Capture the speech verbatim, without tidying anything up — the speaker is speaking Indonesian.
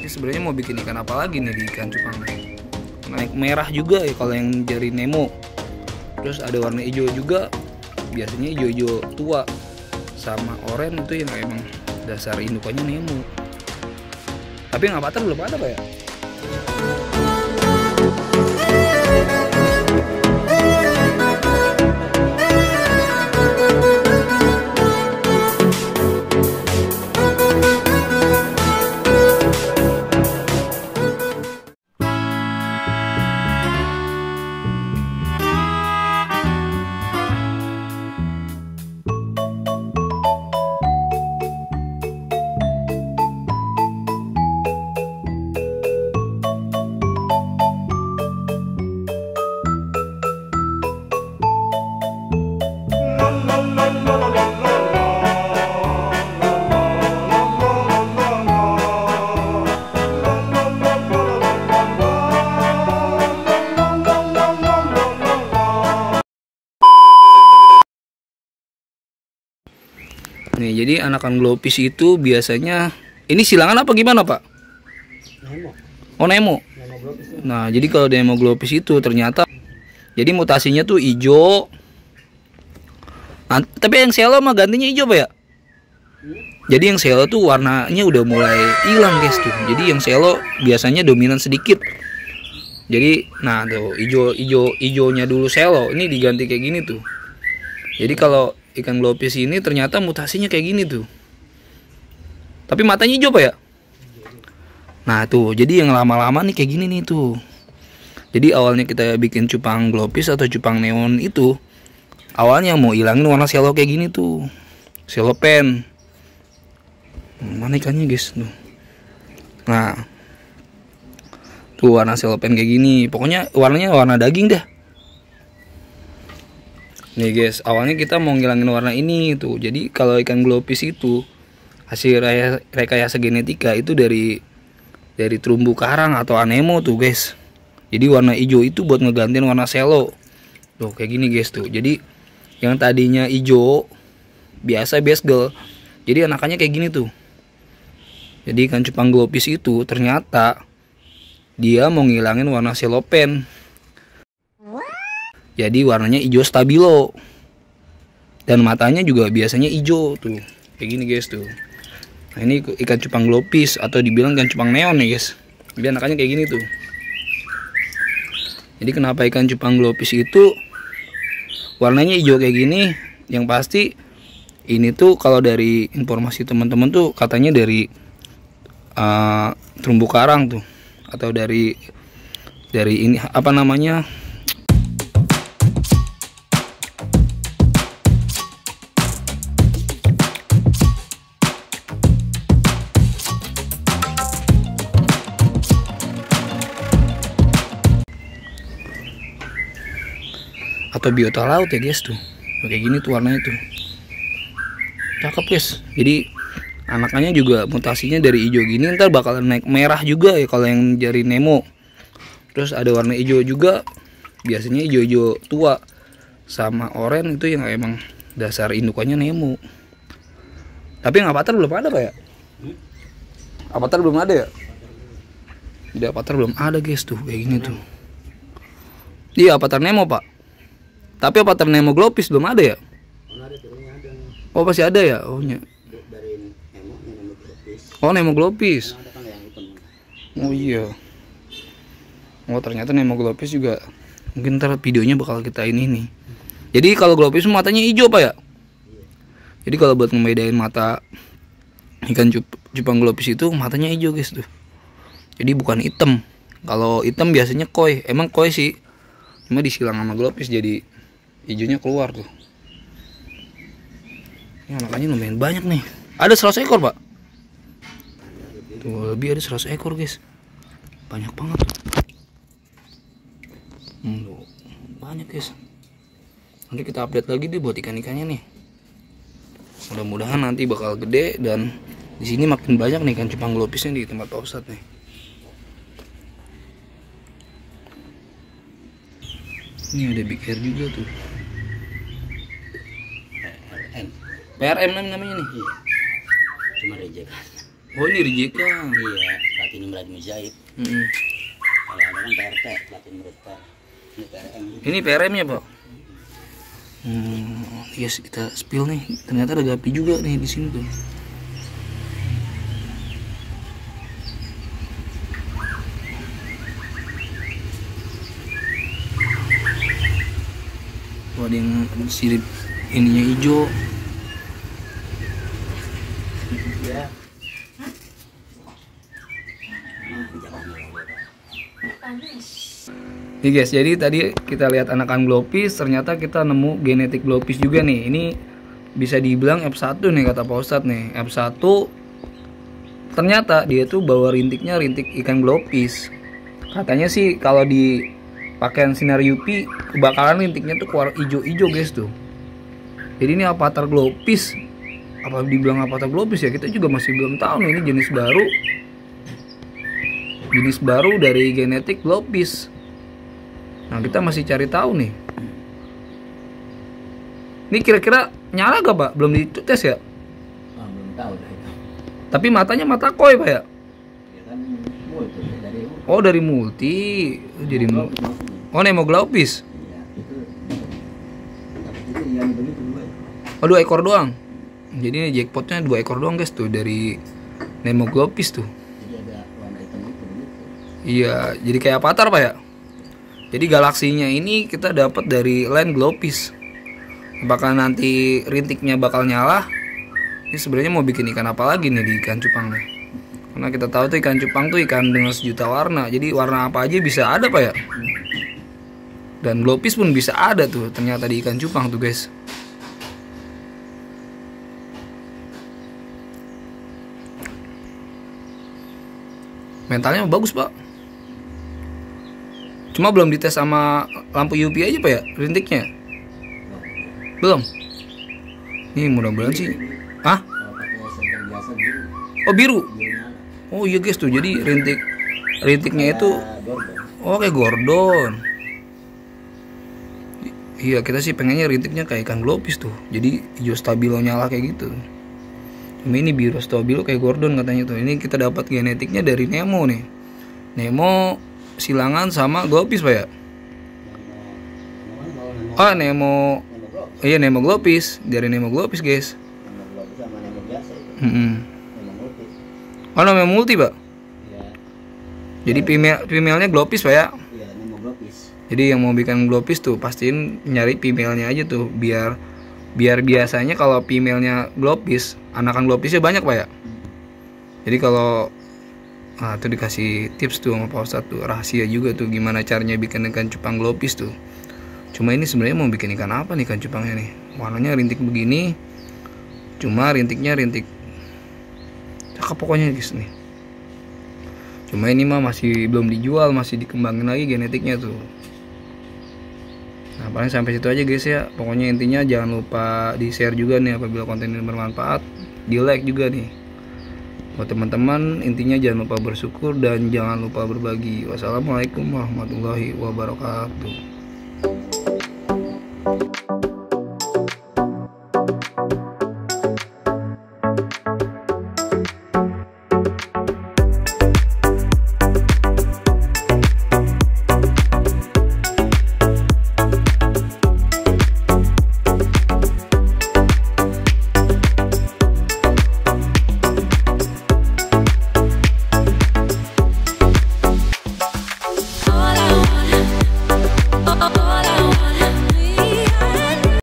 Ini sebenarnya mau bikin ikan apa lagi nih di ikan cupang? Naik merah juga ya kalau yang jari Nemo. Terus ada warna hijau juga, biasanya hijau-hijau tua. Sama oranye itu yang emang dasar indukannya Nemo. Tapi yang avatar belum ada Pak ya? Nih, jadi anakan glowfish itu biasanya ini silangan apa gimana Pak? Nemo. Oh Nemo. Nemo glowfish. Nah jadi kalau Nemo glowfish itu ternyata jadi mutasinya tuh hijau. Nah, tapi yang selo mah gantinya hijau Pak ya? Hmm? Jadi yang selo tuh warnanya udah mulai hilang guys tuh. Jadi yang selo biasanya dominan sedikit. Jadi nah tuh hijau hijau hijaunya dulu selo ini diganti kayak gini tuh. Jadi kalau ikan glowfish ini ternyata mutasinya kayak gini tuh. Tapi matanya hijau Pak ya? Nah tuh, jadi yang lama-lama nih kayak gini nih tuh. Jadi awalnya kita bikin cupang glowfish atau cupang neon itu, awalnya mau hilangin warna selo kayak gini tuh. Selo pen. Mana ikannya guys tuh. Nah. Tuh warna selo pen kayak gini. Pokoknya warnanya warna daging dah. Nih guys, awalnya kita mau ngilangin warna ini tuh. Jadi kalau ikan glowfish itu hasil rekayasa genetika itu dari dari terumbu karang atau anemo tuh guys. Jadi warna hijau itu buat ngegantiin warna selo. Tuh kayak gini guys tuh. Jadi yang tadinya hijau biasa basegel, jadi anakannya kayak gini tuh. Jadi ikan cupang glowfish itu ternyata dia mau ngilangin warna selo pen. Jadi warnanya hijau stabilo. Dan matanya juga biasanya hijau tuh. Kayak gini guys tuh. Nah ini ikan cupang glowfish atau dibilang ikan cupang neon nih guys. Jadi anakannya kayak gini tuh. Jadi kenapa ikan cupang glowfish itu warnanya hijau kayak gini? Yang pasti ini tuh kalau dari informasi teman-teman tuh katanya dari uh, terumbu karang tuh. Atau dari dari ini apa namanya? Atau biota laut ya guys tuh. Kayak gini tuh warnanya tuh. Cakep guys. Jadi anakannya juga mutasinya dari hijau gini ntar bakalan naik merah juga ya kalau yang jari Nemo. Terus ada warna hijau juga. Biasanya hijau-hijau tua. Sama oranye itu yang emang dasar indukannya Nemo. Tapi yang avatar belum ada Pak ya? Avatar belum ada ya? Jadi avatar belum ada guys tuh kayak gini tuh. Iya avatar Nemo Pak. Tapi avatar Nemo glowfish belum ada ya? Oh masih ada ya? Oh nya. Oh Nemo glowfish. Oh iya. Oh ternyata Nemo glowfish juga. Mungkin ntar videonya bakal kita ini nih. Jadi kalau glowfish matanya hijau Pak ya? Jadi kalau buat ngebedain mata ikan cupang glowfish itu matanya hijau guys tuh. Jadi bukan hitam. Kalau hitam biasanya koi. Emang koi sih. Cuma disilang sama glowfish jadi hijaunya keluar tuh. Ini anakannya lumayan banyak nih. Ada seratus ekor Pak. Tuh lebih ada seratus ekor guys. Banyak banget tuh. Hmm, banyak guys. Nanti kita update lagi deh buat ikan-ikannya nih. Mudah-mudahan nanti bakal gede dan di sini makin banyak nih ikan cupang glowfishnya di tempat Pak Ustadz nih. Ini ada big air juga tuh. P R M namanya nih. Iya. Cuma rejekan. Oh ini rejekan. Iya. Platinum Red Mujaib. Mm-mm. Kalau ada kan P R T, Platinum Red P R. Ini P R M. Ini P R M-nya, Pak. Hmm, yes, kita spill nih. Ternyata ada gapi juga nih di sini tuh. Wah, ada yang sirip ininya hijau. Ya. Nih guys, jadi tadi kita lihat anakan glowfish, ternyata kita nemu genetik glowfish juga nih. Ini bisa dibilang F satu nih kata Pak Ustadz nih. F satu ternyata dia tuh bawa rintiknya rintik ikan glowfish. Katanya sih kalau di pakaian sinar U V kebakaran rintiknya tuh keluar ijo-ijo guys tuh. Jadi ini avatar glowfish. Apa dibilang avatar glowfish ya? Kita juga masih belum tahu nih, ini jenis baru. Jenis baru dari genetik glowfish. Nah, kita masih cari tahu nih. Ini kira-kira nyala gak, Pak? Belum dites ya? Oh, belum tahu dah itu. Tapi matanya mata koi, Pak ya? Ya kan multi dari Oh, dari multi. Jadi mu- Oh, Nemo glowfish. Iya, itu. Tapi itu yang begitu dua. Oh, dua ekor doang. Jadi ini jackpotnya dua ekor doang, guys, tuh dari Nemo glowfish tuh. Jadi ada warna hitam itu begitu. Iya, jadi kayak avatar, Pak ya? Jadi galaksinya ini kita dapat dari land glowfish. Apakah nanti rintiknya bakal nyala? Ini sebenarnya mau bikin ikan apa lagi nih di ikan cupang nih? Karena kita tahu tuh ikan cupang tuh ikan dengan sejuta warna. Jadi warna apa aja bisa ada, Pak ya? Dan glowfish pun bisa ada tuh ternyata di ikan cupang tuh, guys. Mentalnya bagus, Pak. Cuma belum dites sama lampu U V aja, Pak ya, rintiknya. Belum. Ini mudah-mudahan sih. Hah? Kalau pakai senter biasa biru, Oh, biru. biru nyala. Oh iya, guys tuh. Jadi rintik rintiknya itu Kayak Gordon. oh kayak Gordon. I- Iya, kita sih pengennya rintiknya kayak ikan glowfish tuh. Jadi hijau stabilo nyala kayak gitu. Cuma ini biru stabilo kayak Gordon katanya tuh. Ini kita dapat genetiknya dari Nemo nih. Nemo silangan sama glowfish, Pak ya? Nemo, Nemo, Nemo, Ah, Nemo. Nemo Glow. Iya, Nemo glowfish. Dari Nemo glowfish, guys. Nemo Glow sama Nemo biasa itu. Mm-mm. Nemo multi. Oh, Nemo multi, Pak. Iya, Jadi female female-nya glowfish, Pak ya? iya Nemo Glowfish. Jadi yang mau bikin glowfish tuh pastiin nyari female-nya aja tuh, biar biar biasanya kalau female-nya glowfish, anakan glowfishnya banyak, Pak ya. Jadi kalau ah, tuh dikasih tips tuh sama Pak Ustadz tuh, rahasia juga tuh gimana caranya bikin ikan cupang glowfish tuh. Cuma ini sebenarnya mau bikin ikan apa nih ikan cupangnya nih? Warnanya rintik begini. Cuma rintiknya rintik cakep pokoknya, guys nih. Cuma ini mah masih belum dijual, masih dikembangin lagi genetiknya tuh. Nah, paling sampai situ aja, guys ya. Pokoknya intinya jangan lupa di-share juga nih apabila konten ini bermanfaat, di-like juga nih. Buat teman-teman, intinya jangan lupa bersyukur dan jangan lupa berbagi. Wassalamualaikum warahmatullahi wabarakatuh.